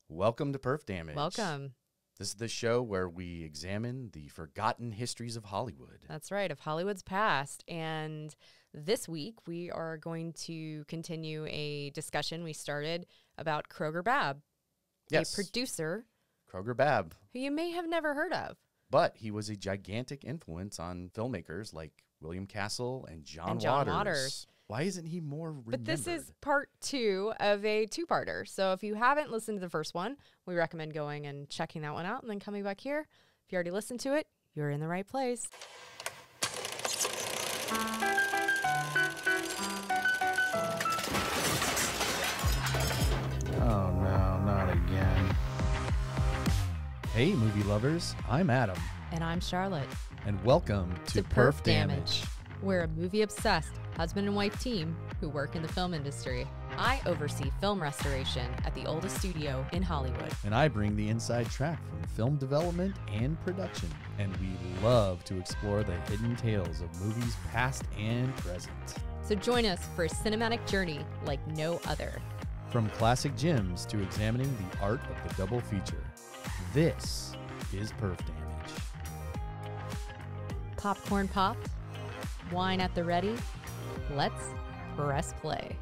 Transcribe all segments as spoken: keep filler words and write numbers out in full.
Welcome to Perf Damage. Welcome. This is the show where we examine the forgotten histories of Hollywood. That's right, of Hollywood's past. And this week, we are going to continue a discussion we started about Kroger Babb, Yes. a producer Kroger Babb. who you may have never heard of. But he was a gigantic influence on filmmakers like William Castle and John, And John Waters. Waters. Why isn't he more remembered? But this is part two of a two-parter. So if you haven't listened to the first one, we recommend going and checking that one out and then coming back here. If you already listened to it, you're in the right place. Oh, no, not again. Hey, movie lovers. I'm Adam. And I'm Charlotte. And welcome to, To Perf, Perf Damage. Damage. We're a movie-obsessed husband and wife team who work in the film industry. I oversee film restoration at the oldest studio in Hollywood. And I bring the inside track from film development and production. And we love to explore the hidden tales of movies past and present. So join us for a cinematic journey like no other. From classic gems to examining the art of the double feature. This is Perf Damage. Popcorn popped, wine at the ready. Let's press play.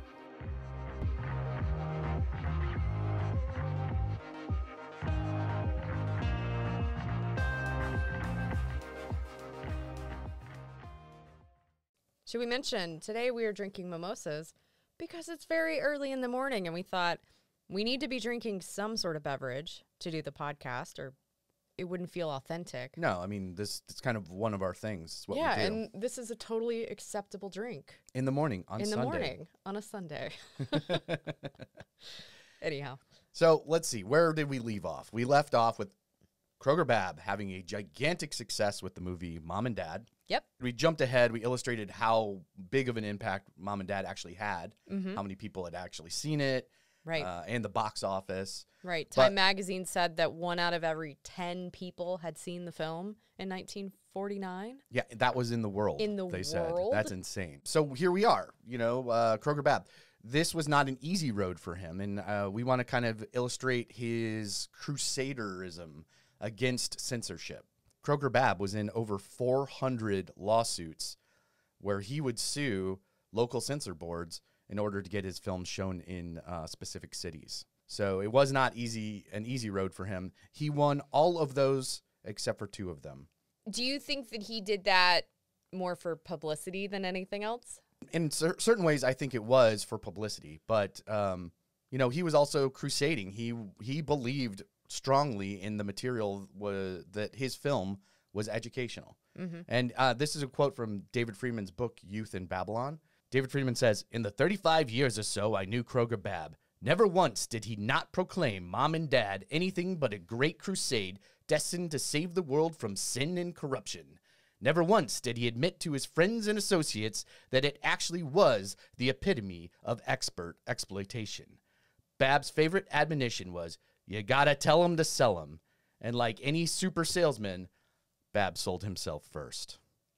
Should we mention, today we are drinking mimosas because it's very early in the morning and we thought we need to be drinking some sort of beverage to do the podcast or it wouldn't feel authentic. No, I mean, this it's kind of one of our things. It's what yeah, we do. and this is a totally acceptable drink. In the morning, on in Sunday. the morning, on a Sunday. Anyhow. So let's see. Where did we leave off? We left off with Kroger Babb having a gigantic success with the movie Mom and Dad. Yep. We jumped ahead. We illustrated how big of an impact Mom and Dad actually had, Mm-hmm. how many people had actually seen it, Right. uh, and the box office. Right. But- Time magazine said that one out of every ten people had seen the film in nineteen forty-nine. Yeah, that was in the world. In the they said. world? That's insane. So here we are, you know, uh, Kroger Babb. This was not an easy road for him, and uh, we want to kind of illustrate his crusaderism against censorship. Kroger Babb was in over four hundred lawsuits where he would sue local censor boards in order to get his films shown in uh, specific cities. So it was not easy an easy road for him. He won all of those except for two of them. Do you think that he did that more for publicity than anything else? In cer- certain ways, I think it was for publicity, but um, you know, he was also crusading. He he believed strongly in the material was that his film was educational. Mm-hmm. And uh, this is a quote from David Friedman's book Youth in Babylon. David Friedman says, "In the thirty-five years or so I knew Kroger Babb, never once did he not proclaim Mom and Dad anything but a great crusade destined to save the world from sin and corruption. Never once did he admit to his friends and associates that it actually was the epitome of expert exploitation. Babb's favorite admonition was, you gotta tell him to sell him. And like any super salesman, Babb sold himself first."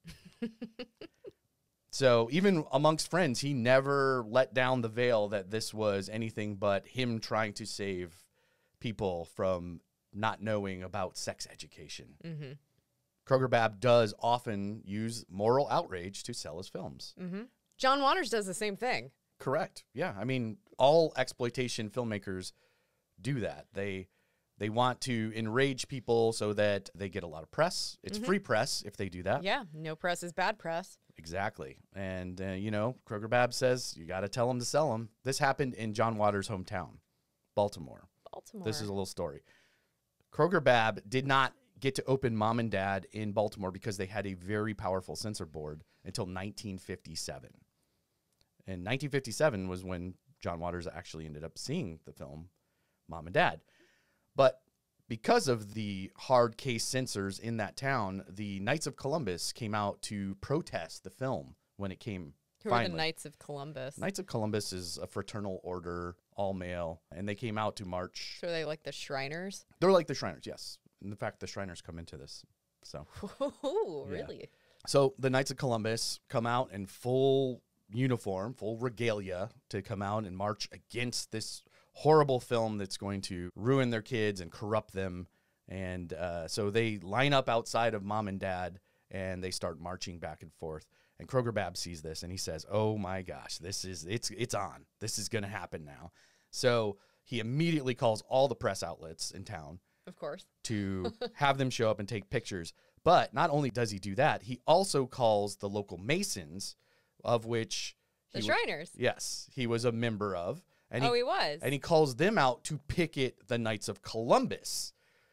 So even amongst friends, he never let down the veil that this was anything but him trying to save people from not knowing about sex education. Mm-hmm. Kroger Babb does often use moral outrage to sell his films. Mm-hmm. John Waters does the same thing. Correct. Yeah. I mean, all exploitation filmmakers do that. They they want to enrage people so that they get a lot of press. It's Mhm. free press if they do that. Yeah, no press is bad press. Exactly. And, uh, you know, Kroger Babb says you got to tell them to sell them. This happened in John Waters' hometown, Baltimore. Baltimore. This is a little story. Kroger Babb did not get to open Mom and Dad in Baltimore because they had a very powerful censor board until nineteen fifty-seven. And nineteen fifty-seven was when John Waters actually ended up seeing the film Mom and Dad. But because of the hard case censors in that town, the Knights of Columbus came out to protest the film when it came. Who finally. are the Knights of Columbus? Knights of Columbus is a fraternal order, all male, and they came out to march. So are they like the Shriners? They're like the Shriners, yes. In fact, the Shriners come into this. So, Ooh, Yeah. really? so the Knights of Columbus come out in full uniform, full regalia to come out and march against this horrible film that's going to ruin their kids and corrupt them. And uh, so they line up outside of mom and dad, and they start marching back and forth. And Kroger Babb sees this, and he says, oh, my gosh, this is it's it's on. This is going to happen now. So he immediately calls all the press outlets in town. Of course. To have them show up and take pictures. But not only does he do that, he also calls the local Masons, of which... The Shriners. W- yes, he was a member of. And oh, he, he was. And he calls them out to picket the Knights of Columbus.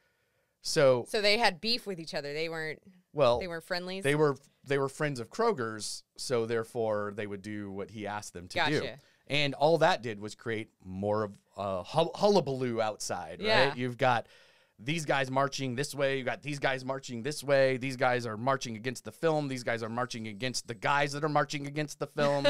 So So they had beef with each other. They weren't well they weren't friendlies. They were they were friends of Kroger's, so therefore they would do what he asked them to gotcha. do. And all that did was create more of a hull- hullabaloo outside, yeah. right? You've got these guys marching this way, you got these guys marching this way, these guys are marching against the film, these guys are marching against the guys that are marching against the film.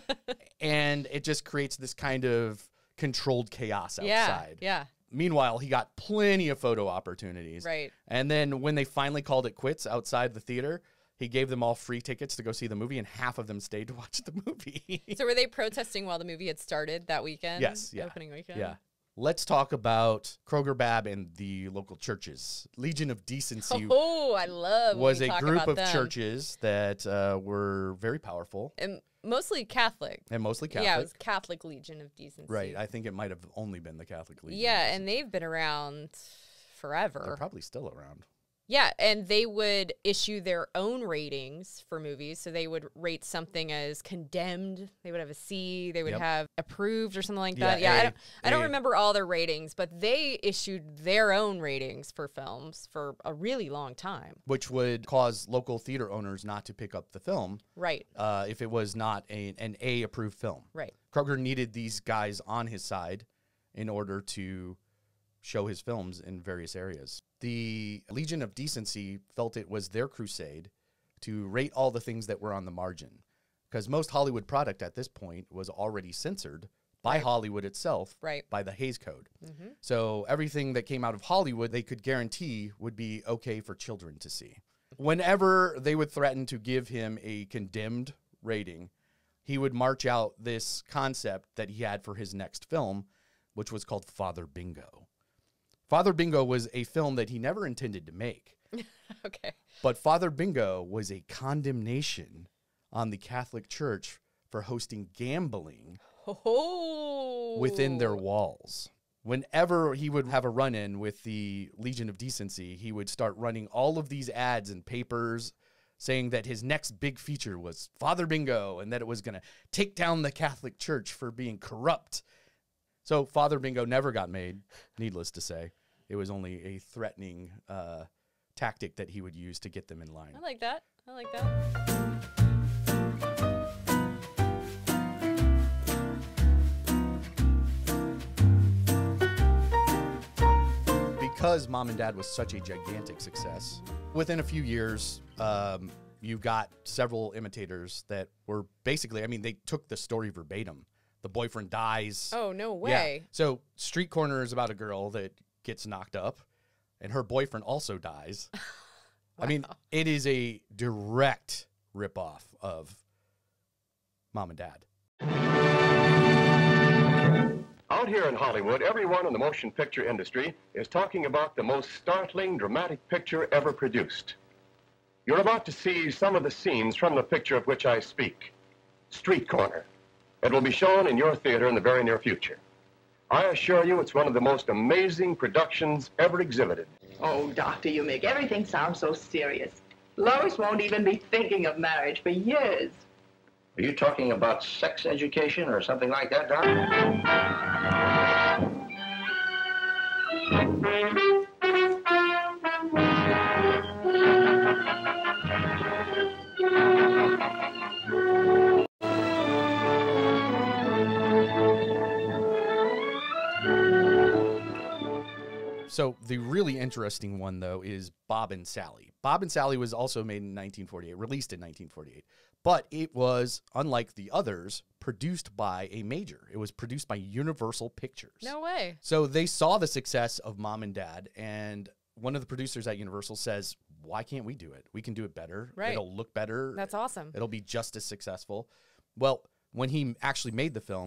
And it just creates this kind of controlled chaos outside. Yeah, yeah. Meanwhile, he got plenty of photo opportunities. Right. And then when they finally called it quits outside the theater, he gave them all free tickets to go see the movie, and half of them stayed to watch the movie. So were they protesting while the movie had started that weekend? Yes. Yeah. Opening weekend? Yeah. Let's talk about Kroger Babb and the local churches. Legion of Decency oh, I love when was we a talk group about of them. churches that uh, were very powerful. And mostly Catholic. And mostly Catholic. Yeah, it was Catholic Legion of Decency. Right. I think it might have only been the Catholic Legion. Yeah, and they've been around forever. They're probably still around. Yeah, and they would issue their own ratings for movies. So they would rate something as condemned. They would have a C. They would Yep. have approved or something like Yeah, that. Yeah, A, I don't, I don't A. remember all their ratings, but they issued their own ratings for films for a really long time. Which would cause local theater owners not to pick up the film. Right. Uh, if it was not a, an A-approved film. Right. Kroger needed these guys on his side in order to show his films in various areas. The Legion of Decency felt it was their crusade to rate all the things that were on the margin, because most Hollywood product at this point was already censored by Right. Hollywood itself, Right. by the Hays Code. Mm-hmm. So everything that came out of Hollywood, they could guarantee would be okay for children to see. Whenever they would threaten to give him a condemned rating, he would march out this concept that he had for his next film, which was called Father Bingo. Father Bingo was a film that he never intended to make. Okay. But Father Bingo was a condemnation on the Catholic Church for hosting gambling Oh. within their walls. Whenever he would have a run-in with the Legion of Decency, he would start running all of these ads in papers saying that his next big feature was Father Bingo and that it was going to take down the Catholic Church for being corrupt. So Father Bingo never got made, needless to say. It was only a threatening uh, tactic that he would use to get them in line. I like that. I like that. Because Mom and Dad was such a gigantic success, within a few years, um, you got several imitators that were basically, I mean, they took the story verbatim. The boyfriend dies. Oh, no Yeah. way. So Street Corner is about a girl that gets knocked up, and her boyfriend also dies. I mean, it is a direct ripoff of Mom and Dad. Out here in Hollywood, everyone in the motion picture industry is talking about the most startling, dramatic picture ever produced. You're about to see some of the scenes from the picture of which I speak, Street Corner. It will be shown in your theater in the very near future. I assure you it's one of the most amazing productions ever exhibited. Oh, Doctor, you make everything sound so serious. Lois won't even be thinking of marriage for years. Are you talking about sex education or something like that, Doc? So the really interesting one, though, is Bob and Sally. Bob and Sally was also made in nineteen forty-eight, released in nineteen forty-eight. But it was, unlike the others, produced by a major. It was produced by Universal Pictures. No way. So they saw the success of Mom and Dad, and one of the producers at Universal says, why can't we do it? We can do it better. Right. It'll look better. That's awesome. It'll be just as successful. Well, when he actually made the film,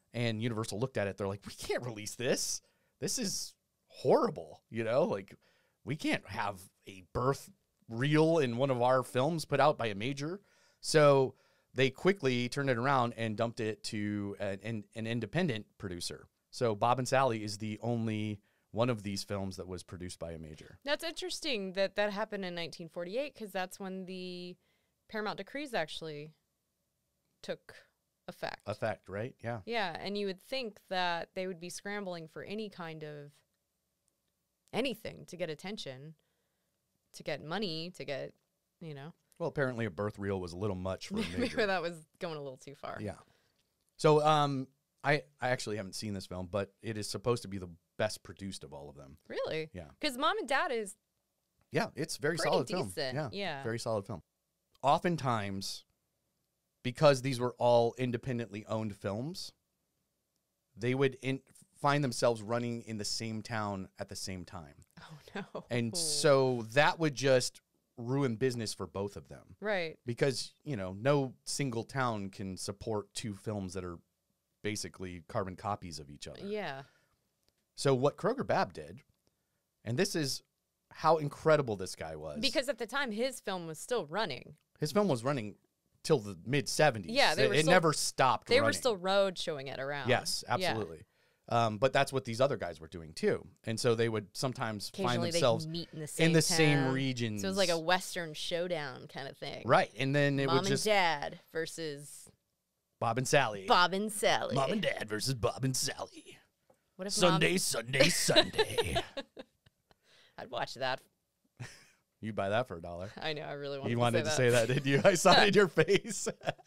And Universal looked at it. They're like, we can't release this. This is horrible. You know, like we can't have a birth reel in one of our films put out by a major. So they quickly turned it around and dumped it to an, an, an independent producer. So Bob and Sally is the only one of these films that was produced by a major. That's interesting that that happened in nineteen forty-eight because that's when the Paramount decrees actually took effect. Effect, right? Yeah. Yeah, and you would think that they would be scrambling for any kind of anything to get attention, to get money, to get, you know. Well, apparently a birth reel was a little much for a major. Maybe that was going a little too far. Yeah. So um, I, I actually haven't seen this film, but it is supposed to be the best produced of all of them. Really? Yeah. Because Mom and Dad is Yeah, it's very pretty solid decent. film. Yeah, Yeah. very solid film. Oftentimes, because these were all independently owned films, they would in, find themselves running in the same town at the same time. Oh, no. And so that would just ruin business for both of them. Right. Because, you know, no single town can support two films that are basically carbon copies of each other. Yeah. So what Kroger Babb did, and this is how incredible this guy was. Because at the time, his film was still running. His film was running till the mid seventies. Yeah, they it, were it still, never stopped They running. were still road showing it around. Yes, absolutely. Yeah. Um, but that's what these other guys were doing too. And so they would sometimes find themselves meet in the same in the town. same regions. So it was like a Western showdown kind of thing. Right. And then it Mom would just and Dad versus Bob and Sally. Bob and Sally. Mom and Dad versus Bob and Sally. What if Sunday, Mom... Sunday, Sunday. I'd watch that. You buy that for a dollar. I know. I really wanted You to wanted say to say that. that, did you? I saw it in your face.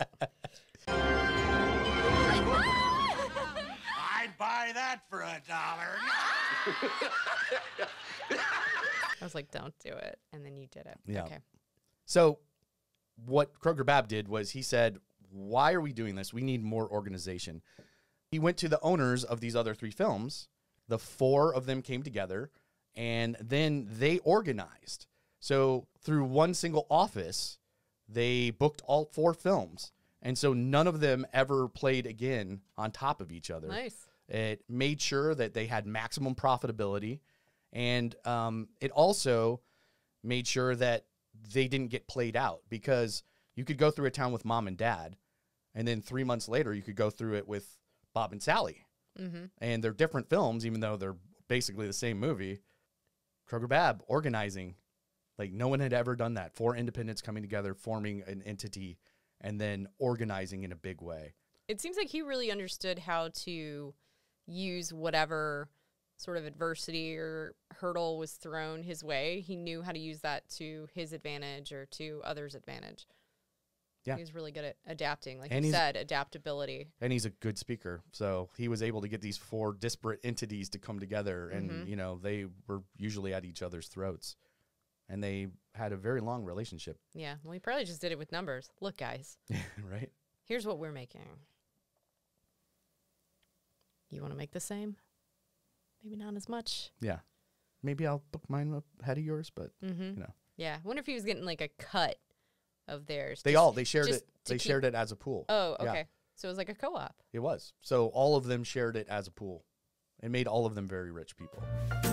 I'd buy that for a dollar. I was like, don't do it. And then you did it. Yeah. Okay. So what Kroger Babb did was he said, why are we doing this? We need more organization. He went to the owners of these other three films. The four of them came together, and then they organized. So through one single office, they booked all four films. And so none of them ever played again on top of each other. Nice. It made sure that they had maximum profitability. And um, it also made sure that they didn't get played out, because you could go through a town with Mom and Dad, and then three months later, you could go through it with Bob and Sally. Mm-hmm. And they're different films, even though they're basically the same movie. Kroger Babb organizing. Like, no one had ever done that. Four independents coming together, forming an entity, and then organizing in a big way. It seems like he really understood how to use whatever sort of adversity or hurdle was thrown his way. He knew how to use that to his advantage or to others' advantage. Yeah. He was really good at adapting, like And you he's- said, adaptability. And he's a good speaker. So he was able to get these four disparate entities to come together. And, Mhm. you know, they were usually at each other's throats. And they had a very long relationship. Yeah, well, he probably just did it with numbers. Look, guys, Right? here's what we're making. You want to make the same? Maybe not as much. Yeah. Maybe I'll book mine up ahead of yours, but, Mm-hmm. you know. Yeah, I wonder if he was getting like a cut of theirs. They just- all, they shared just it. to They keep- shared it as a pool. Oh, Yeah. okay. So it was like a co-op. It was. So all of them shared it as a pool. It made all of them very rich people.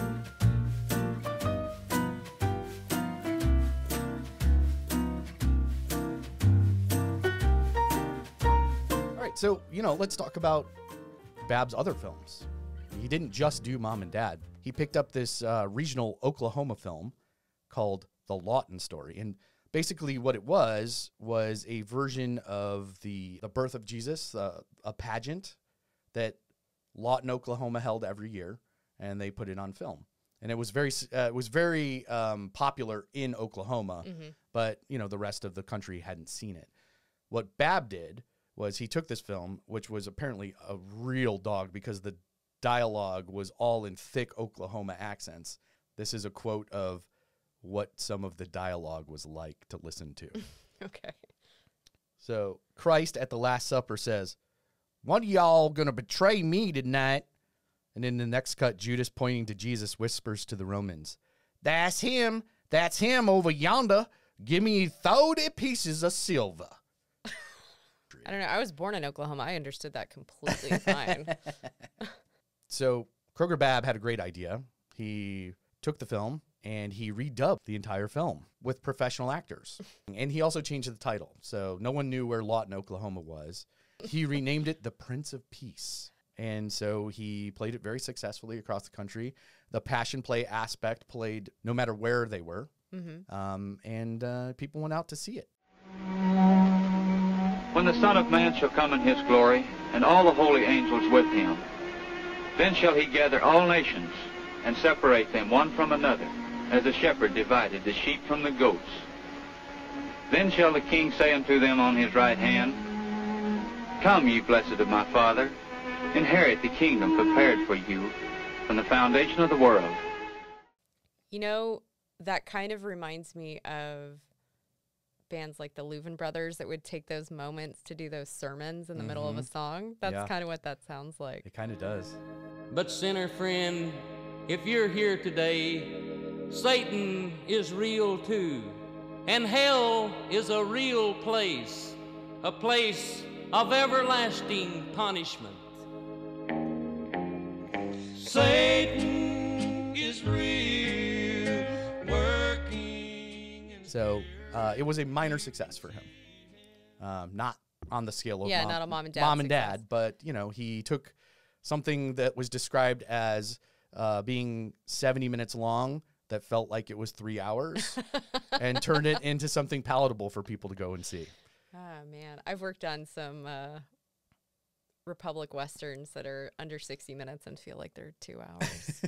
All right, so, you know, let's talk about Babb's other films. He didn't just do Mom and Dad. He picked up this uh, regional Oklahoma film called The Lawton Story. And basically what it was was a version of the, the birth of Jesus, uh, a pageant that Lawton, Oklahoma held every year, and they put it on film. And it was very uh, it was very um, popular in Oklahoma, Mhm. but, you know, the rest of the country hadn't seen it. What Babb did was he took this film, which was apparently a real dog because the dialogue was all in thick Oklahoma accents. This is a quote of what some of the dialogue was like to listen to. Okay. So Christ at the Last Supper says, "One of y'all gonna betray me tonight?" And in the next cut, Judas, pointing to Jesus, whispers to the Romans, "That's him. That's him over yonder. Give me thirty pieces of silver." I don't know. I was born in Oklahoma. I understood that completely fine. So Kroger Babb had a great idea. He took the film and he redubbed the entire film with professional actors. And he also changed the title. So no one knew where Lawton, Oklahoma was. He renamed it The Prince of Peace. And so he played it very successfully across the country. The passion play aspect played no matter where they were. Mm-hmm. um, and uh, people went out to see it. When the Son of Man shall come in his glory, and all the holy angels with him, then shall he gather all nations, and separate them one from another, as a shepherd divided the sheep from the goats. Then shall the King say unto them on his right hand, Come, ye blessed of my Father, inherit the kingdom prepared for you from the foundation of the world. You know, that kind of reminds me of bands like the Leuven Brothers that would take those moments to do those sermons in the mm-hmm. middle of a song. That's yeah. kind of what that sounds like. It kind of does. But sinner friend, if you're here today, Satan is real too. And hell is a real place, a place of everlasting punishment. Satan is real, working. So uh, it was a minor success for him. Um, not on the scale of yeah, mom, not a mom and dad. Mom and success. dad, but you know, he took something that was described as uh, being seventy minutes long that felt like it was three hours and turned it into something palatable for people to go and see. Oh, man. I've worked on some uh, Republic Westerns that are under sixty minutes and feel like they're two hours.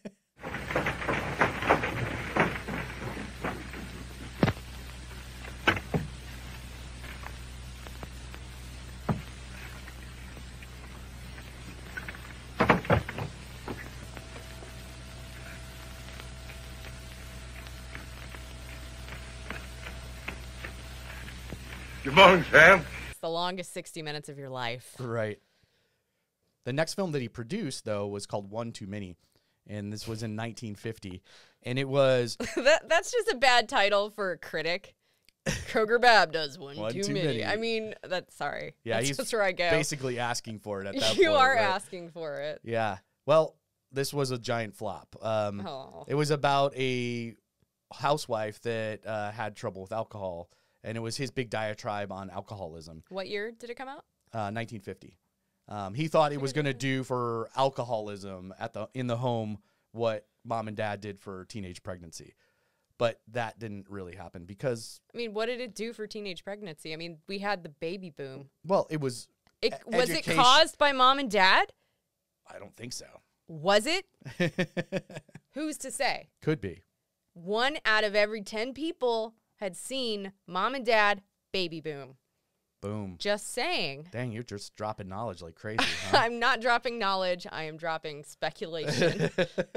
Good morning, Sam. It's the longest sixty minutes of your life. Right. The next film that he produced, though, was called One Too Many, and this was in nineteen fifty, and it was... that, that's just a bad title for a critic. Kroger Babb does one, one too, too many. many. I mean, that's sorry. Yeah, that's he's just where I go. basically asking for it at that you point. are right? asking for it. Yeah. Well, this was a giant flop. Um, oh. It was about a housewife that uh, had trouble with alcohol, and it was his big diatribe on alcoholism. What year did it come out? Uh, nineteen fifty. Um, he thought it was going to do for alcoholism at the in the home what mom and dad did for teenage pregnancy. But that didn't really happen because... I mean, what did it do for teenage pregnancy? I mean, we had the baby boom. Well, it was... It, e- was education. it caused by mom and dad? I don't think so. Was it? Who's to say? Could be. One out of every ten people had seen mom and dad baby boom. Boom. Just saying. Dang, you're just dropping knowledge like crazy, huh? I'm not dropping knowledge. I am dropping speculation.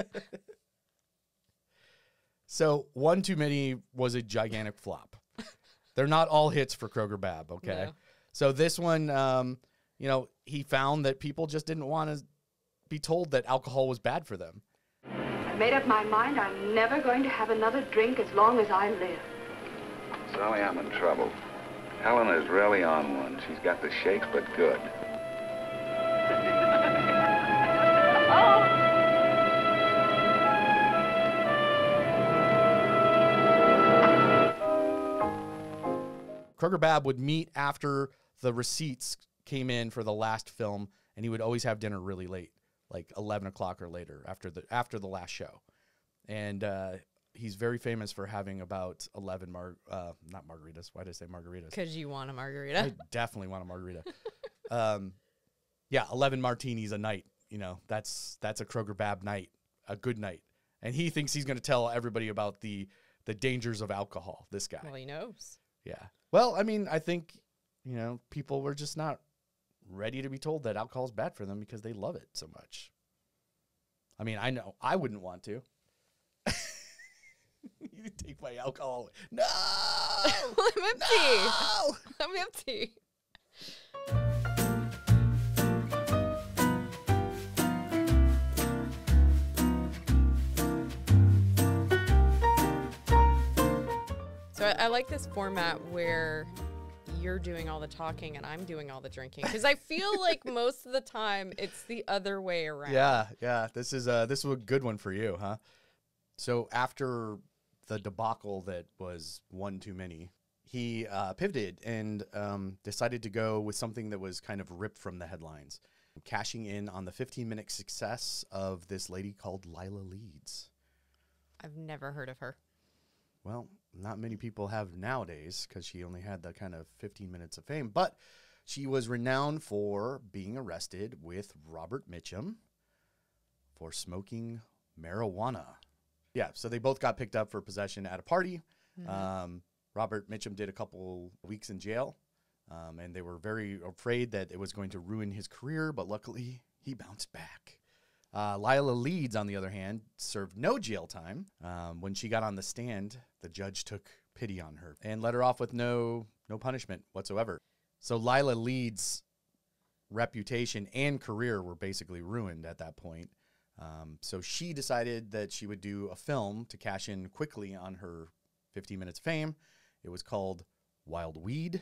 So, One Too Many was a gigantic flop. They're not all hits for Kroger Babb, okay? No. So this one, um, you know, he found that people just didn't want to be told that alcohol was bad for them. I made up my mind I'm never going to have another drink as long as I live. Sally, I'm in trouble. Helen is really on one. She's got the shakes, but good. Kroger Babb would meet after the receipts came in for the last film, and he would always have dinner really late, like eleven o'clock or later after the after the last show. And uh, he's very famous for having about eleven mar uh, not margaritas. Why did I say margaritas? Because you want a margarita. I definitely want a margarita. um, yeah, eleven martinis a night. You know, that's that's a Kroger Babb night, a good night. And he thinks he's going to tell everybody about the the dangers of alcohol. This guy. Well, he knows. Yeah. Well, I mean, I think, you know, people were just not ready to be told that alcohol is bad for them because they love it so much. I mean, I know I wouldn't want to. You take my alcohol. No! I'm empty. No! I'm empty. So I, I like this format where you're doing all the talking and I'm doing all the drinking. Because I feel like most of the time it's the other way around. Yeah, yeah. This is uh this was a good one for you, huh? So after the debacle that was one too many, he uh, pivoted and um, decided to go with something that was kind of ripped from the headlines, cashing in on the fifteen-minute success of this lady called Lila Leeds. I've never heard of her. Well, not many people have nowadays because she only had the kind of fifteen minutes of fame. But she was renowned for being arrested with Robert Mitchum for smoking marijuana. Yeah, so they both got picked up for possession at a party. Mm-hmm. Um, Robert Mitchum did a couple weeks in jail, um, and they were very afraid that it was going to ruin his career, but luckily he bounced back. Uh, Lila Leeds, on the other hand, served no jail time. Um, when she got on the stand, the judge took pity on her and let her off with no no punishment whatsoever. So Lila Leeds' reputation and career were basically ruined at that point. Um, so she decided that she would do a film to cash in quickly on her fifteen minutes of fame. It was called Wild Weed.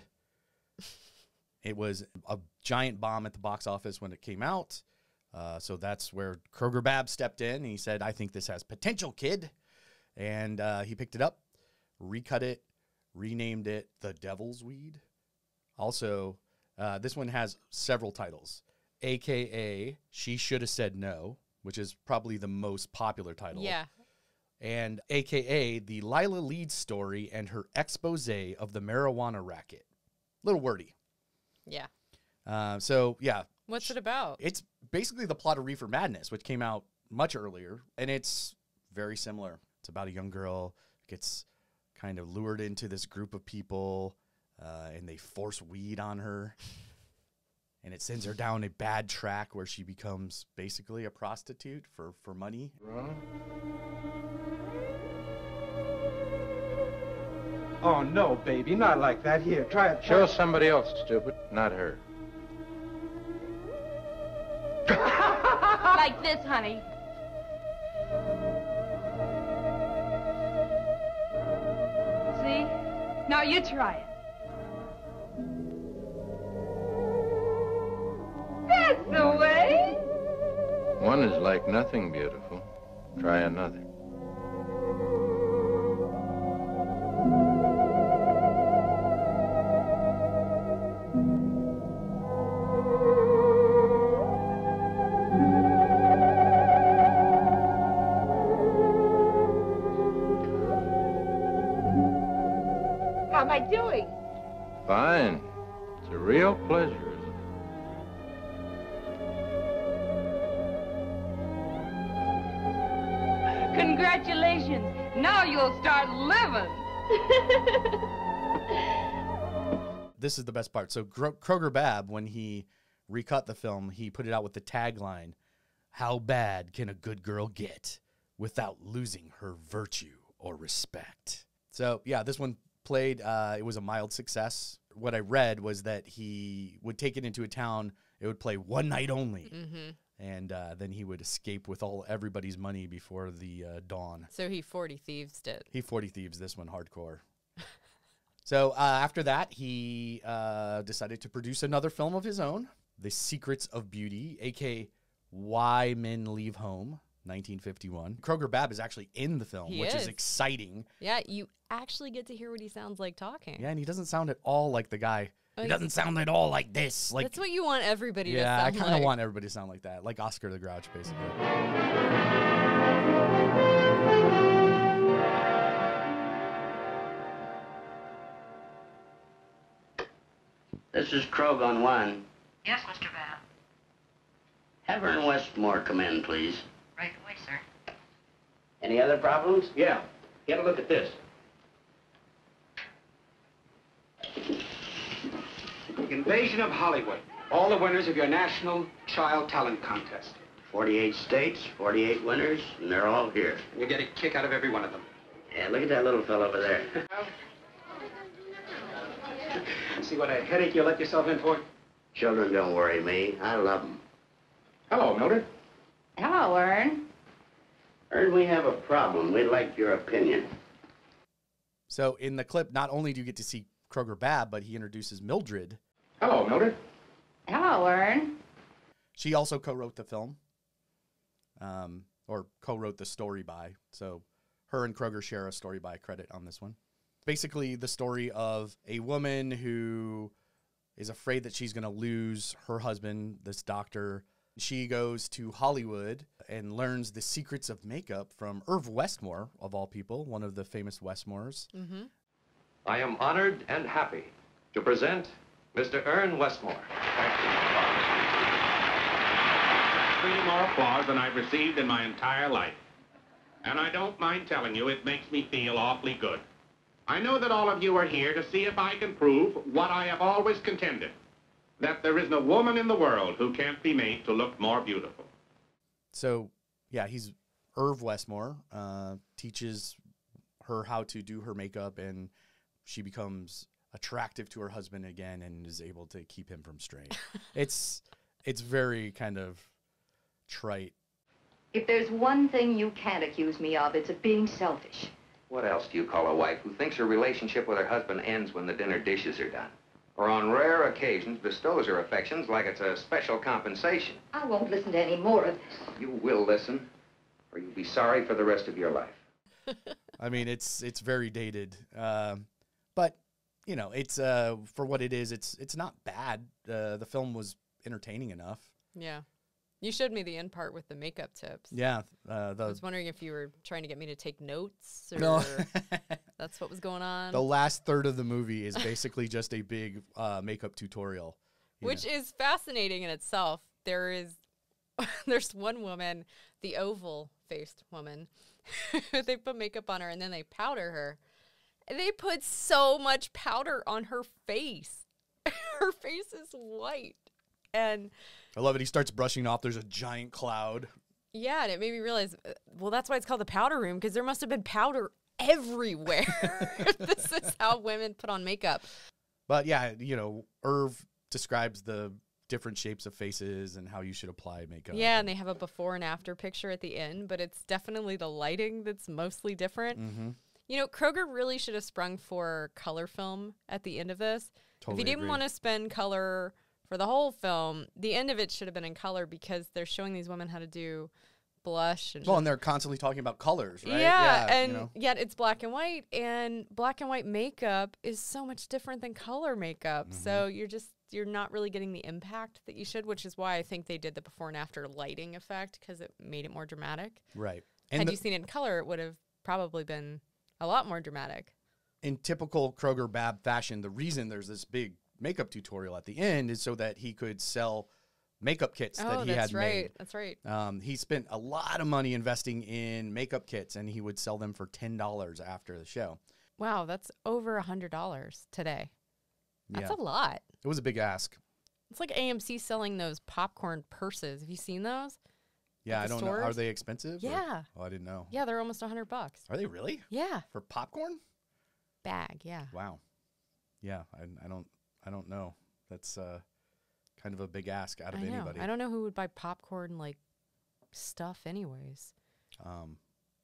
It was a giant bomb at the box office when it came out. Uh, so that's where Kroger Babb stepped in. And he said, I think this has potential, kid. And uh, he picked it up, recut it, renamed it The Devil's Weed. Also, uh, this one has several titles, a k a. She Should Have Said No, which is probably the most popular title. Yeah. And a k a the Lila Leeds story and her expose of the marijuana racket. Little wordy. Yeah. Uh, so, yeah. What's it about? It's basically the plot of Reefer Madness, which came out much earlier, and it's very similar. It's about a young girl who gets kind of lured into this group of people, uh, and they force weed on her. And it sends her down a bad track where she becomes basically a prostitute for, for money. Oh, no, baby, not like that. Here, try it. Show somebody else, stupid, not her. Like this, honey. See? Now you try it. That's the way. One is like nothing beautiful. Try another. How am I doing? Fine. It's a real pleasure, isn't it? Congratulations. Now you'll start living. This is the best part. So Gro- Kroger Babb, when he recut the film, he put it out with the tagline, "How bad can a good girl get without losing her virtue or respect?" So, yeah, this one played, uh, it was a mild success. What I read was that he would take it into a town, it would play one night only, Mm-hmm. and uh, then he would escape with all everybody's money before the uh, dawn. So he forty thieves did. He forty thieves this one hardcore. So uh, after that, he uh, decided to produce another film of his own, The Secrets of Beauty, a k a. Why Men Leave Home, nineteen fifty-one. Kroger Babb is actually in the film, He which is. is exciting. Yeah, you actually get to hear what he sounds like talking. Yeah, and he doesn't sound at all like the guy. Oh, he he's- doesn't sound at all like this. Like, That's what you want everybody yeah, to I sound kind of like. want everybody to sound like that, like Oscar the Grouch, basically. This is Krog on one. Yes, Mister Babb. Have her and Westmore come in, please. Right away, sir. Any other problems? Yeah. Get a look at this. Invasion of Hollywood. All the winners of your National Child Talent Contest. forty-eight states, forty-eight winners, and they're all here. You get a kick out of every one of them. Yeah, look at that little fellow over there. See what a headache you let yourself in for? Children don't worry me. I love them. Hello, Mildred. Hello, Ern. Ern, we have a problem. We'd like your opinion. So in the clip, not only do you get to see Kroger Babb, but he introduces Mildred. Hello, Mildred. Hello, Ern. She also co-wrote the film, um, or co-wrote the story by. So her and Kroger share a story by credit on this one. Basically, the story of a woman who is afraid that she's going to lose her husband, this doctor. She goes to Hollywood and learns the secrets of makeup from Irv Westmore, of all people, one of the famous Westmores. Mm-hmm. I am honored and happy to present Mister Ern Westmore. Three more applause than I've received in my entire life. And I don't mind telling you, it makes me feel awfully good. I know that all of you are here to see if I can prove what I have always contended, that there isn't a woman in the world who can't be made to look more beautiful. So, yeah, he's Irv Westmore, uh, teaches her how to do her makeup, and she becomes attractive to her husband again and is able to keep him from straying. it's it's very kind of trite. If there's one thing you can't accuse me of, it's of being selfish. What else do you call a wife who thinks her relationship with her husband ends when the dinner dishes are done? Or on rare occasions bestows her affections like it's a special compensation? I won't listen to any more of this. You will listen, or you'll be sorry for the rest of your life. I mean, it's it's very dated, um, but you know, it's uh, for what it is. It's it's not bad. Uh, the film was entertaining enough. Yeah. You showed me the end part with the makeup tips. Yeah. Uh, the, I was wondering if you were trying to get me to take notes or no. that's what was going on. The last third of the movie is basically just a big uh, makeup tutorial. Which know. is fascinating in itself. There is, there's one woman, the oval-faced woman, they put makeup on her and then they powder her. And they put so much powder on her face. Her face is white. And I love it. He starts brushing off. There's a giant cloud. Yeah, and it made me realize, uh, well, that's why it's called the powder room, because there must have been powder everywhere. This is how women put on makeup. But yeah, you know, Irv describes the different shapes of faces and how you should apply makeup. Yeah, and they have a before and after picture at the end, but it's definitely the lighting that's mostly different. Mm-hmm. You know, Kroger really should have sprung for color film at the end of this. Totally if he didn't want to spend color for the whole film, the end of it should have been in color because they're showing these women how to do blush. And well, and they're constantly talking about colors, right? Yeah, yeah and you know. yet it's black and white, and black and white makeup is so much different than color makeup. Mm-hmm. So you're just, you're not really getting the impact that you should, which is why I think they did the before and after lighting effect because it made it more dramatic. Right. And Had the, you seen it in color, it would have probably been a lot more dramatic. In typical Kroger Babb fashion, the reason there's this big makeup tutorial at the end is so that he could sell makeup kits oh, that he that's had right. made. That's right. Um, he spent a lot of money investing in makeup kits, and he would sell them for ten dollars after the show. Wow, that's over one hundred dollars today. That's yeah. a lot. It was a big ask. It's like A M C selling those popcorn purses. Have you seen those? Yeah, I don't stores? know. Are they expensive? Yeah. Or? Oh, I didn't know. Yeah, they're almost one hundred bucks. Are they really? Yeah. For popcorn? Bag, yeah. Wow. Yeah, I, I don't I don't know. That's uh, kind of a big ask out of I know. anybody. I don't know who would buy popcorn like stuff anyways. Um,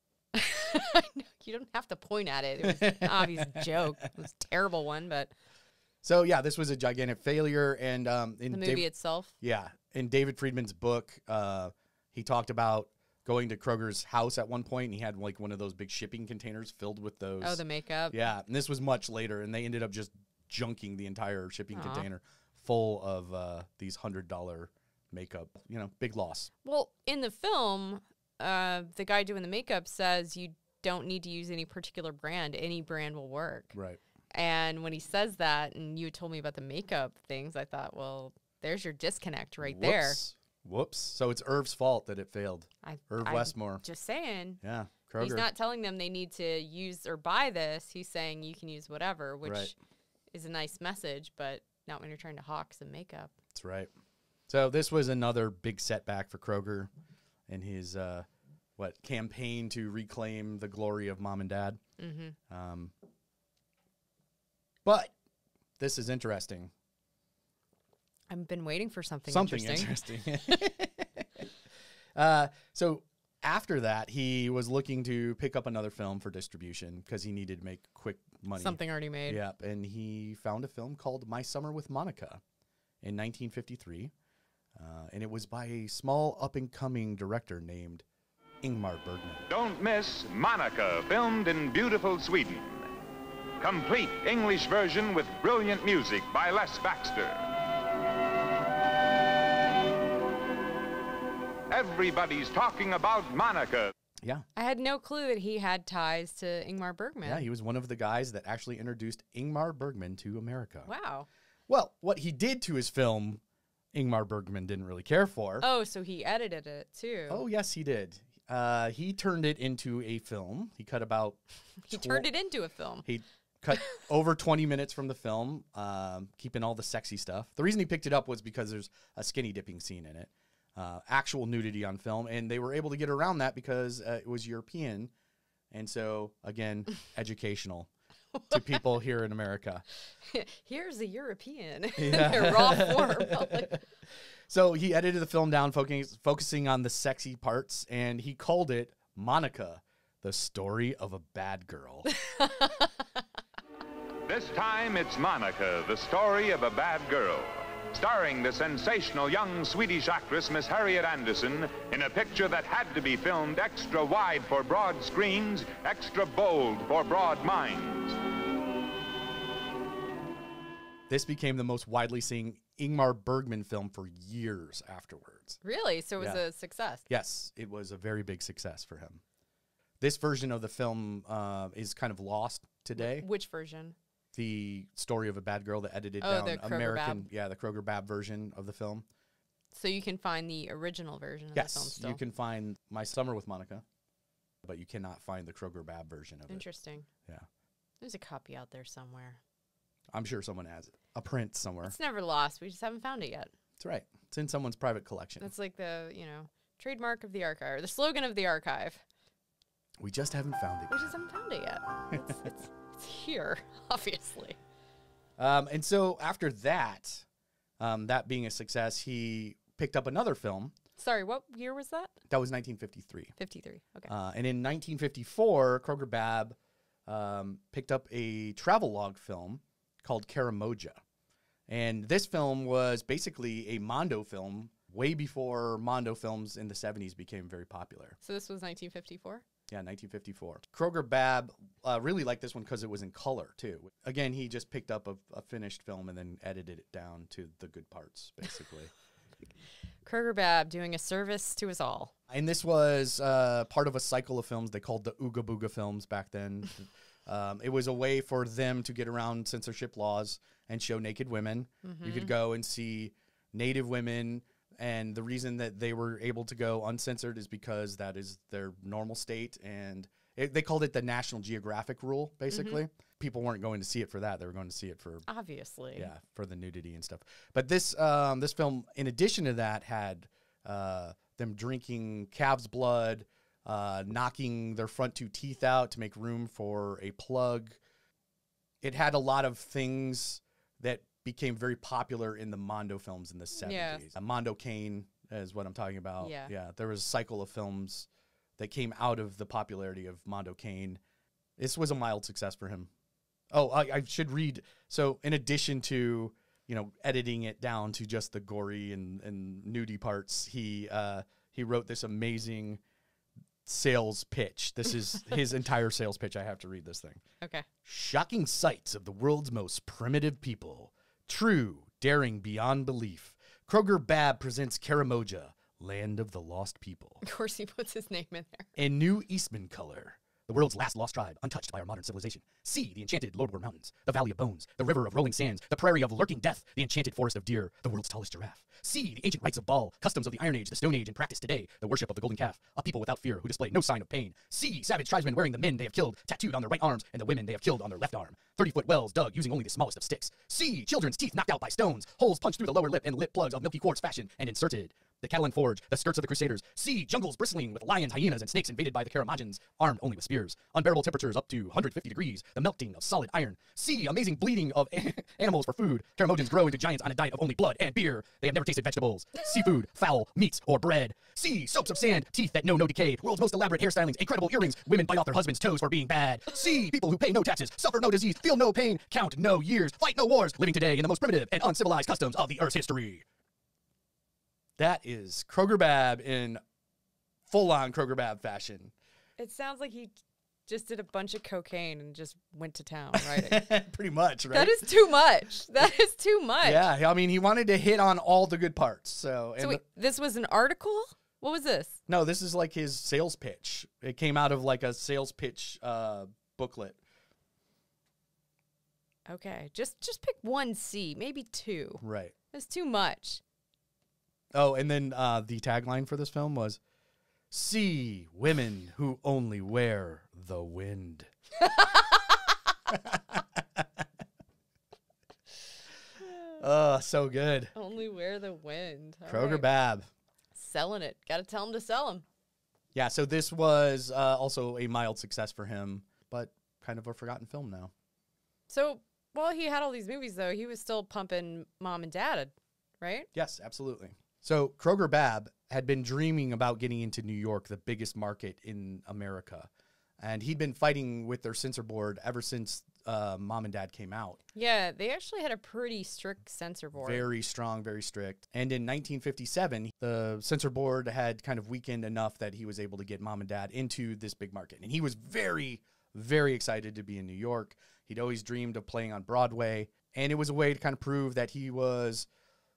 I know, you don't have to point at it. It was an obvious joke. It was a terrible one, but so yeah, this was a gigantic failure. And um, in the movie David, itself. Yeah, in David Friedman's book, uh, he talked about going to Kroger's house at one point, and he had like one of those big shipping containers filled with those. Oh, the makeup. Yeah, and this was much later, and they ended up just junking the entire shipping Aww. container full of uh, these hundred dollar makeup. You know, big loss. Well, in the film, uh, the guy doing the makeup says you don't need to use any particular brand; any brand will work. Right. And when he says that, and you told me about the makeup things, I thought, well, there's your disconnect right Whoops. there. Whoops. So it's Irv's fault that it failed. I, Irv I'm Westmore. Just saying. Yeah, Kroger. He's not telling them they need to use or buy this. He's saying you can use whatever, which right. is a nice message, but not when you're trying to hawk some makeup. That's right. So this was another big setback for Kroger in his, uh, what, campaign to reclaim the glory of Mom and Dad. Mm-hmm. Um, but this is interesting. I've been waiting for something, something interesting. interesting. uh, so after that, he was looking to pick up another film for distribution because he needed to make quick money. Something already made. Yep, and he found a film called My Summer with Monica in nineteen fifty-three, uh, and it was by a small up-and-coming director named Ingmar Bergman. Don't miss Monica, filmed in beautiful Sweden. Complete English version with brilliant music by Les Baxter. Everybody's talking about Monica. Yeah. I had no clue that he had ties to Ingmar Bergman. Yeah, he was one of the guys that actually introduced Ingmar Bergman to America. Wow. Well, what he did to his film, Ingmar Bergman didn't really care for. Oh, so he edited it too. Oh, yes, he did. Uh, he turned it into a film. He cut about... He turned it into a film. He cut over twenty minutes from the film, um, keeping all the sexy stuff. The reason he picked it up was because there's a skinny dipping scene in it. Uh, actual nudity on film, and they were able to get around that because uh, it was European, and so, again, educational to people here in America. Here's a European Yeah. in their raw form. So he edited the film down, focusing, focusing on the sexy parts, and he called it Monica, the story of a bad girl. This time it's Monica, the story of a bad girl. Starring the sensational young Swedish actress Miss Harriet Andersson in a picture that had to be filmed extra wide for broad screens, extra bold for broad minds. This became the most widely seen Ingmar Bergman film for years afterwards. Really? So it was Yeah. a success? Yes, it was a very big success for him. This version of the film uh, is kind of lost today. Which version? The story of a bad girl that edited Oh, down the Kroger American, Babb. yeah, the Kroger Babb version of the film. So you can find the original version of Yes, the film still? you can find My Summer with Monica, but you cannot find the Kroger Babb version of Interesting. it. Yeah, There's a copy out there somewhere. I'm sure someone has it. A print somewhere. It's never lost. We just haven't found it yet. That's right. It's in someone's private collection. That's like the, you know, trademark of the archive, or the slogan of the archive. We just haven't found it. We just haven't found it yet. It's, it's, it's here, obviously. Um, and so after that, um, that being a success, he picked up another film. Sorry, what year was that? That was nineteen fifty-three. fifty-three, okay. Uh, and in nineteen fifty-four, Kroger Babb um, picked up a travelogue film called Karamoja. And this film was basically a Mondo film way before Mondo films in the seventies became very popular. So this was nineteen fifty-four? Yeah, nineteen fifty-four. Kroger Babb uh, really liked this one because it was in color, too. Again, he just picked up a, a finished film and then edited it down to the good parts, basically. Kroger Babb doing a service to us all. And this was uh, part of a cycle of films they called the Ooga Booga films back then. um, it was a way for them to get around censorship laws and show naked women. Mm-hmm. You could go and see Native women, and the reason that they were able to go uncensored is because that is their normal state, and it, they called it the National Geographic rule, basically. Mm-hmm. People weren't going to see it for that. They were going to see it for... Obviously. Yeah, for the nudity and stuff. But this um, this film, in addition to that, had uh, them drinking calf's blood, uh, knocking their front two teeth out to make room for a plug. It had a lot of things that became very popular in the Mondo films in the seventies. Yeah. Uh, Mondo Cane is what I'm talking about. Yeah. Yeah, there was a cycle of films that came out of the popularity of Mondo Cane. This was a mild success for him. Oh, I, I should read. So in addition to, you know, editing it down to just the gory and, and nudie parts, he uh, he wrote this amazing sales pitch. This is his entire sales pitch. I have to read this thing. Okay. Shocking sights of the world's most primitive people. True, daring beyond belief. Kroger Babb presents Karamoja, land of the lost people. Of course he puts his name in there. In new Eastman color. The world's last lost tribe, untouched by our modern civilization. See the enchanted Lordwar Mountains, the Valley of Bones, the River of Rolling Sands, the Prairie of Lurking Death, the enchanted Forest of Deer, the world's tallest giraffe. See the ancient rites of Baal, customs of the Iron Age, the Stone Age, and practice today, the worship of the Golden Calf, a people without fear who display no sign of pain. See savage tribesmen wearing the men they have killed, tattooed on their right arms, and the women they have killed on their left arm. thirty-foot wells dug using only the smallest of sticks. See children's teeth knocked out by stones, holes punched through the lower lip and lip plugs of milky quartz fashion and inserted. the Catalan Forge, the skirts of the Crusaders. C, jungles bristling with lions, hyenas, and snakes invaded by the Karamojans, armed only with spears. Unbearable temperatures up to one hundred fifty degrees, the melting of solid iron. C, amazing bleeding of animals for food. Karamojans grow into giants on a diet of only blood and beer. They have never tasted vegetables, seafood, fowl, meats, or bread. C, soaps of sand, teeth that know no decay, world's most elaborate hairstylings, incredible earrings, women bite off their husband's toes for being bad. C, people who pay no taxes, suffer no disease, feel no pain, count no years, fight no wars, living today in the most primitive and uncivilized customs of the Earth's history. That is Kroger Babb in full-on Kroger Babb fashion. It sounds like he just did a bunch of cocaine and just went to town writing. Pretty much, right? That is too much. That is too much. Yeah, I mean, he wanted to hit on all the good parts. So, So and wait, the, this was an article? What was this? no, this is like his sales pitch. It came out of like a sales pitch uh, booklet. Okay, just just pick one C, maybe two. Right. That's too much. Oh, and then uh, the tagline for this film was, "See women who only wear the wind." Oh, so good. Only wear the wind. All Kroger right. Babb. Selling it. Got to tell him to sell him. Yeah, so this was uh, also a mild success for him, but kind of a forgotten film now. So while he had all these movies, though, he was still pumping Mom and Dad, right? Yes, absolutely. So Kroger Babb had been dreaming about getting into New York, the biggest market in America. And he'd been fighting with their censor board ever since uh, Mom and Dad came out. Yeah, they actually had a pretty strict censor board. Very strong, very strict. And in nineteen fifty-seven, the censor board had kind of weakened enough that he was able to get Mom and Dad into this big market. And he was very, very excited to be in New York. He'd always dreamed of playing on Broadway. And it was a way to kind of prove that he was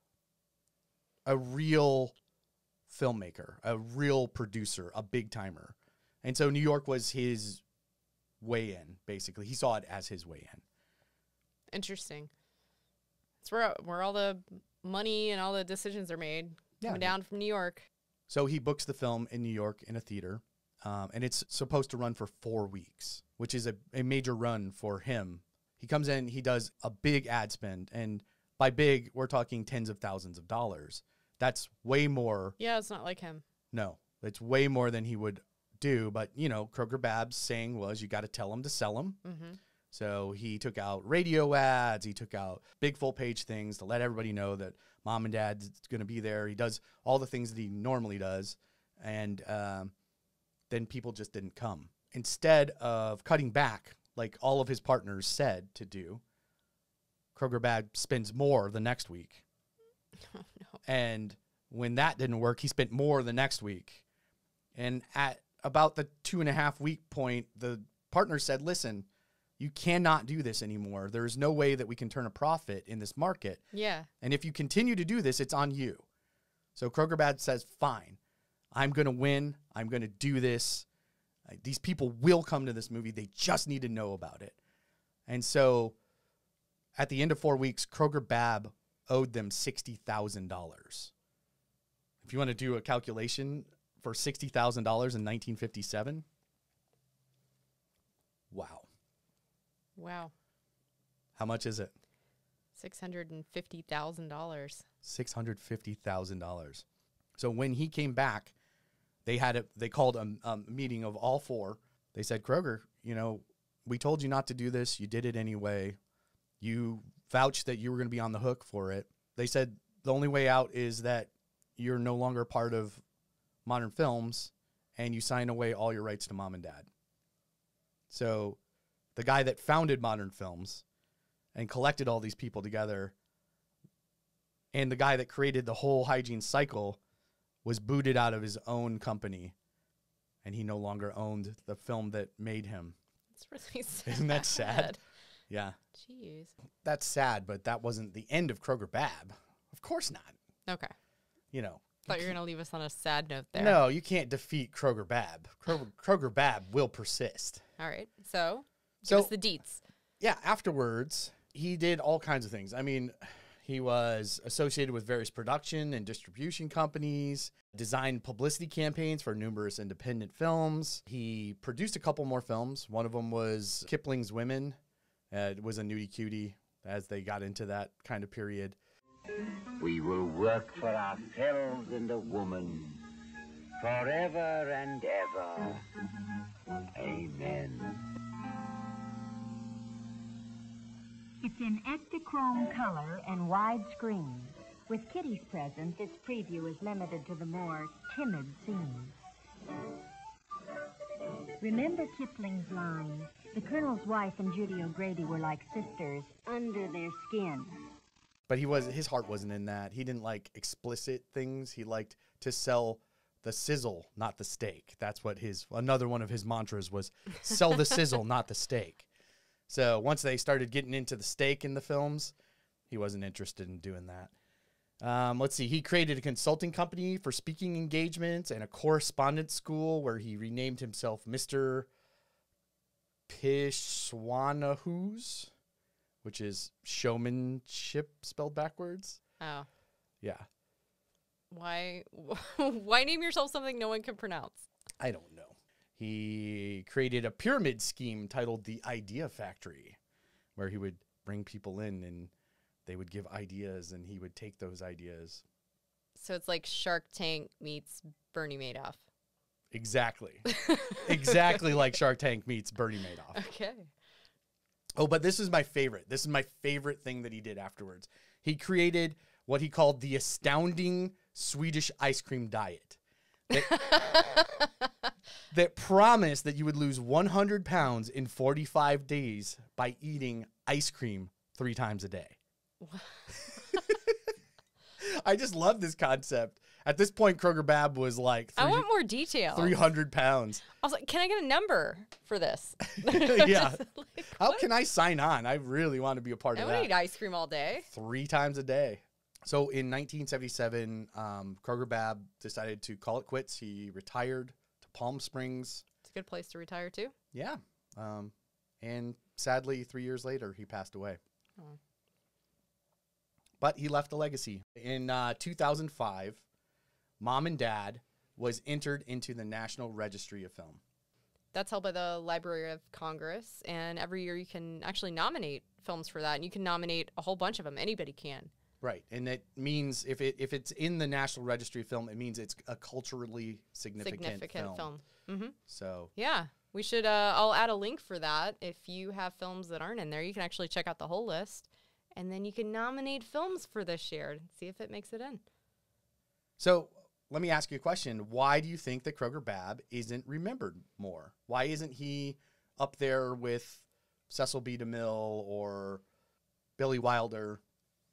a real filmmaker, a real producer, a big timer. And so New York was his way in, basically. He saw it as his way in. Interesting. It's where, where all the money and all the decisions are made, coming Yeah. down from New York. So he books the film in New York in a theater, um, and it's supposed to run for four weeks, which is a, a major run for him. He comes in, he does a big ad spend, and by big, we're talking tens of thousands of dollars. That's way more. Yeah, it's not like him. No, it's way more than he would do. But, you know, Kroger Babb's saying was you got to tell him to sell him. Mm-hmm. So he took out radio ads. He took out big full page things to let everybody know that Mom and Dad's going to be there. He does all the things that he normally does. And um, then people just didn't come. Instead of cutting back, like all of his partners said to do, Kroger Babb spends more the next week. Oh, no. And when that didn't work, he spent more the next week. And at about the two and a half week point, the partner said, listen, you cannot do this anymore. There is no way that we can turn a profit in this market. Yeah. And if you continue to do this, it's on you. So Kroger Babb says, fine, I'm going to win. I'm going to do this. Uh, these people will come to this movie. They just need to know about it. And so at the end of four weeks, Kroger Babb owed them sixty thousand dollars. If you want to do a calculation for sixty thousand dollars in nineteen fifty-seven, wow. Wow. How much is it? six hundred fifty thousand dollars. six hundred fifty thousand dollars. So when he came back, they had a, they called a, a meeting of all four. They said, Kroger, you know, we told you not to do this. You did it anyway. You vouched that you were going to be on the hook for it. They said the only way out is that you're no longer part of Modern Films and you sign away all your rights to Mom and Dad. So the guy that founded Modern Films and collected all these people together, and the guy that created the whole hygiene cycle, was booted out of his own company, and he no longer owned the film that made him. It's really sad. Isn't that sad? Yeah. Jeez. That's sad, but that wasn't the end of Kroger Babb. Of course not. Okay. You know. Thought you were going to leave us on a sad note there. No, you can't defeat Kroger Babb. Kroger, Kroger Babb will persist. All right. So, So- give us the deets. Yeah, afterwards, he did all kinds of things. I mean, he was associated with various production and distribution companies, designed publicity campaigns for numerous independent films. He produced a couple more films. One of them was Kipling's Women. Uh, it was a nudie cutie as they got into that kind of period. We will work for ourselves and a woman forever and ever. Amen. It's in Ektachrome color and widescreen. With Kitty's present, this preview is limited to the more timid scenes. Remember Kipling's line, the Colonel's wife and Judy O'Grady were like sisters under their skin. But he was his heart wasn't in that. He didn't like explicit things. He liked to sell the sizzle, not the steak. That's what his another one of his mantras was, sell the sizzle, not the steak. So once they started getting into the steak in the films, he wasn't interested in doing that. Um, let's see. He created a consulting company for speaking engagements and a correspondence school where he renamed himself Mister Pishwanahoos, which is showmanship spelled backwards. Oh. Yeah. Why why name yourself something no one can pronounce? I don't know. He created a pyramid scheme titled the Idea Factory, where he would bring people in and they would give ideas and he would take those ideas. So it's like Shark Tank meets Bernie Madoff. Exactly. Exactly like Shark Tank meets Bernie Madoff. Okay. Oh, but this is my favorite. This is my favorite thing that he did afterwards. He created what he called the Astounding Swedish ice cream diet. That, that promised that you would lose one hundred pounds in forty-five days by eating ice cream three times a day. I just love this concept. At this point, Kroger Babb was like, I want more detail. three hundred pounds. I was like, can I get a number for this? Yeah. Like, how can I sign on? I really want to be a part I of would that. eat ice cream all day. Three times a day. So in nineteen seventy-seven, um, Kroger Babb decided to call it quits. He retired to Palm Springs. It's a good place to retire too. Yeah. Um, and sadly, three years later, he passed away. Oh. But he left a legacy. In uh, two thousand five, Mom and Dad was entered into the National Registry of Film. That's held by the Library of Congress, and every year you can actually nominate films for that, and you can nominate a whole bunch of them. Anybody can. Right, and it means if it if it's in the National Registry of Film, it means it's a culturally significant, Significant film. film. Mm-hmm. So yeah, we should. Uh, I'll add a link for that. If you have films that aren't in there, you can actually check out the whole list, and then you can nominate films for this year and see if it makes it in. So let me ask you a question. Why do you think that Kroger Babb isn't remembered more? Why isn't he up there with Cecil B. DeMille or Billy Wilder?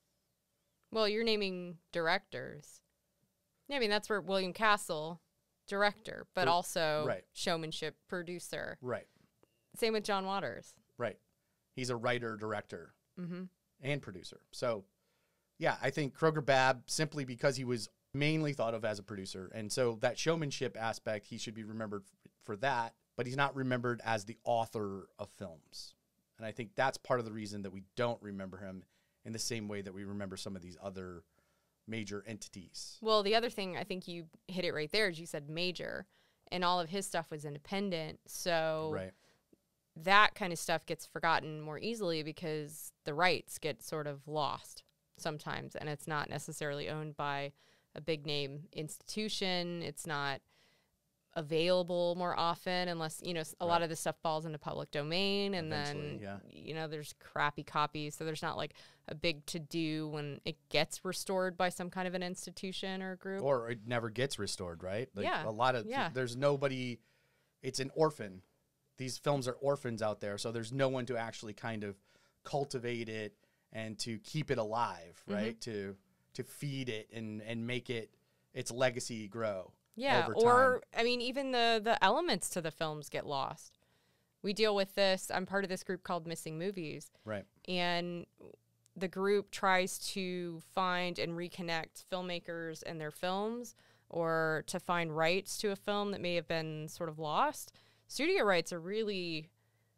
Well, you're naming directors. Yeah, I mean, that's where William Castle, director, but R- also right. showmanship, producer. Right. Same with John Waters. Right. He's a writer, director, mm-hmm. and producer. So, yeah, I think Kroger Babb, simply because he was mainly thought of as a producer, and so that showmanship aspect, he should be remembered f- for that, but he's not remembered as the author of films. And I think that's part of the reason that we don't remember him in the same way that we remember some of these other major entities. Well, the other thing, I think you hit it right there, is you said major, and all of his stuff was independent. So right. that kind of stuff gets forgotten more easily because the rights get sort of lost sometimes, and it's not necessarily owned by a big name institution. It's not available more often unless, you know, a right. lot of this stuff falls into public domain, and Eventually, then, yeah. you know, there's crappy copies. So there's not like a big to-do when it gets restored by some kind of an institution or group. Or it never gets restored, right? Like yeah. A lot of, yeah. there's nobody, it's an orphan. These films are orphans out there. So there's no one to actually kind of cultivate it and to keep it alive, right? Mm-hmm. To, to feed it and, and make it, its legacy grow. Yeah, or, I mean, even the, the elements to the films get lost. We deal with this. I'm part of this group called Missing Movies. Right. And the group tries to find and reconnect filmmakers and their films, or to find rights to a film that may have been sort of lost. Studio rights are really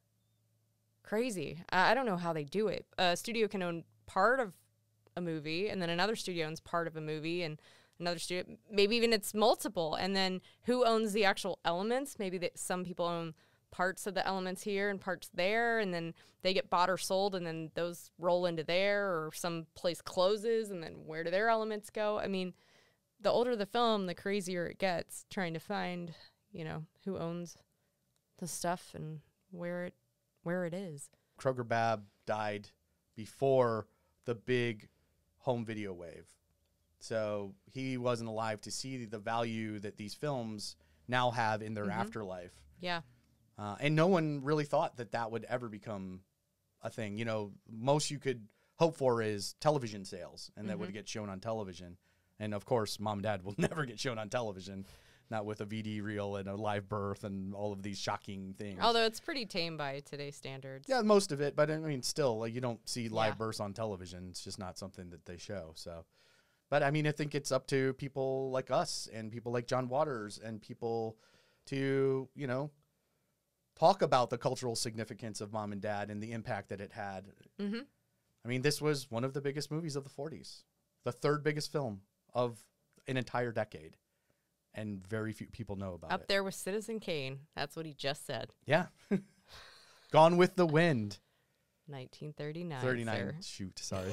crazy. I, I don't know how they do it. A studio can own part of a movie, and then another studio owns part of a movie, and another studio, maybe even it's multiple, and then who owns the actual elements? Maybe that some people own parts of the elements here and parts there, and then they get bought or sold, and then those roll into there, or some place closes, and then where do their elements go? I mean, the older the film, the crazier it gets, trying to find, you know, who owns the stuff and where it where it is. Kroger Babb died before the big home video wave. So he wasn't alive to see the value that these films now have in their Mm-hmm. afterlife. Yeah. Uh, and no one really thought that that would ever become a thing. You know, most you could hope for is television sales, and that Mm-hmm. would get shown on television. And, of course, Mom and Dad will never get shown on television, not with a V D reel and a live birth and all of these shocking things. Although it's pretty tame by today's standards. Yeah, most of it. But, I mean, still, like, you don't see live Yeah. births on television. It's just not something that they show. So, but, I mean, I think it's up to people like us and people like John Waters and people to, you know, talk about the cultural significance of Mom and Dad and the impact that it had. Mm-hmm. I mean, this was one of the biggest movies of the forties, the third biggest film of an entire decade, and very few people know about Up it. there with Citizen Kane. That's what he just said. Yeah. Gone with the Wind. nineteen thirty-nine. thirty-nine. Sir. Shoot, sorry.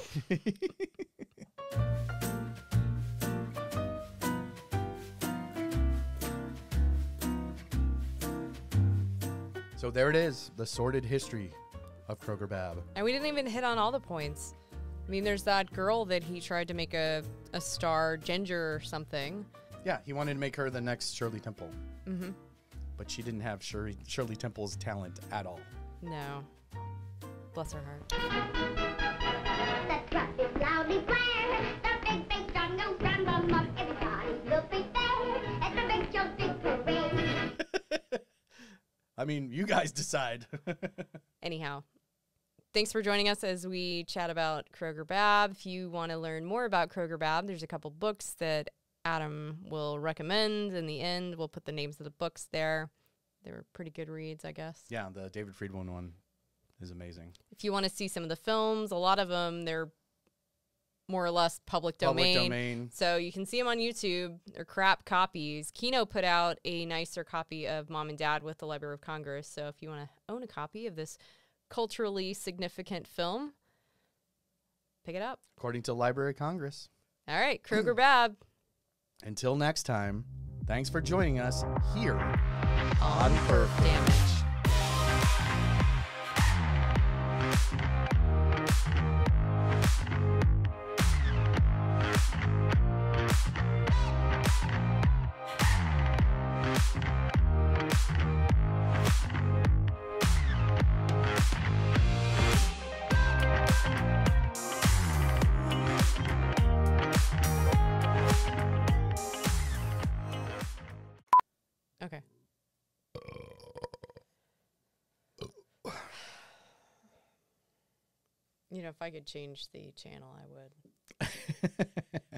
So there it is, the sordid history of Kroger Babb. And we didn't even hit on all the points. I mean, there's that girl that he tried to make a, a star, Ginger or something. Yeah, he wanted to make her the next Shirley Temple. Mm-hmm. But she didn't have Shirley, Shirley Temple's talent at all. No. Bless her heart. The truck is loudly blaring. The big big drum goes round the mud. Everybody will be there at the big jumping parade. I mean, you guys decide. Anyhow, thanks for joining us as we chat about Kroger Babb. If you want to learn more about Kroger Babb, there's a couple books that Adam will recommend. In the end, we'll put the names of the books there. They were pretty good reads, I guess. Yeah, the David Friedman one is amazing. If you want to see some of the films, a lot of them, they're more or less public Public domain. domain. So you can see them on YouTube. They're crap copies. Kino put out a nicer copy of Mom and Dad with the Library of Congress. So if you want to own a copy of this culturally significant film, pick it up. According to Library of Congress. All right, Kroger Babb. Until next time, thanks for joining us here On on Perf Damage. Okay. You know, if I could change the channel, I would.